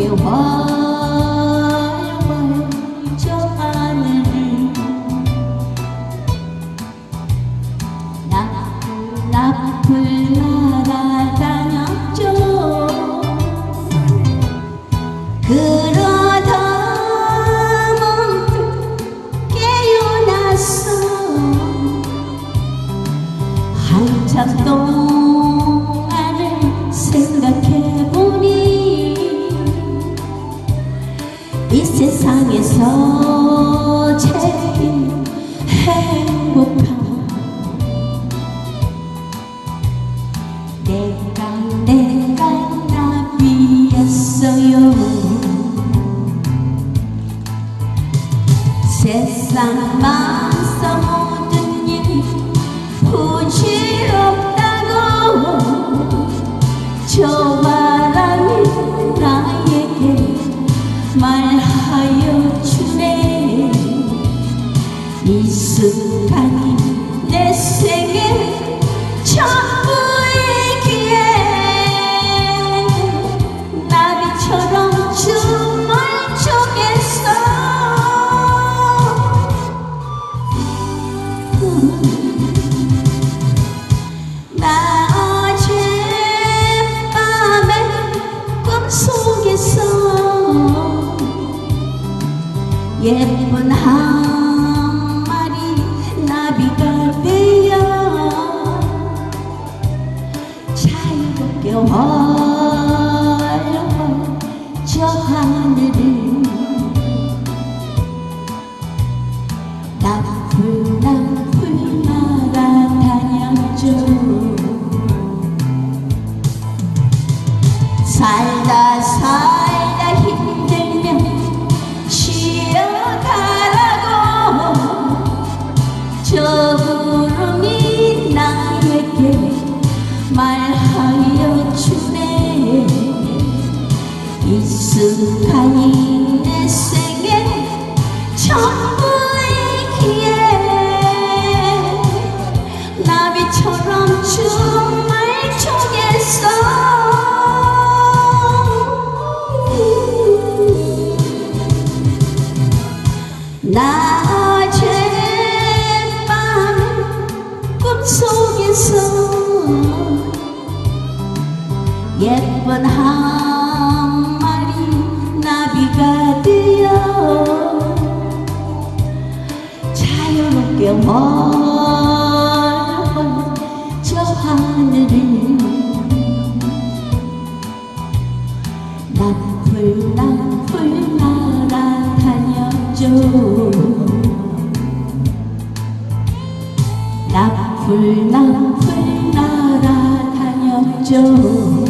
자유롭게 활활 저 하늘을 나풀 날아다녔죠. 그러다 문득 깨어났어. 한참 동안을 생각해보니 이 세상에서 제일 행복한 내가 나비였어요. 세상 만사 모든 일 부질없다고 저 바람이 나에게 말하여 주네. 이 순간이 내 생애 전부이기에 나비처럼 춤을 추겠어. 나 어젯밤에 꿈속에서 예쁜 한 마리 나비가 되어 자유롭게 활활 저 하늘을 나풀 날아다녔죠. 살다 힘들면 쉬어가라고 저 구름이 나에게 말하여 주네. 이 순간이 내 생애 전부이기에 나비처럼 춤을 추겠어. 나 어젯밤 꿈속에서 예쁜 한 마리 나비가 되어 자유롭게 활활 저 하늘을 나풀 날아다녔죠. 나풀 날아다녔죠.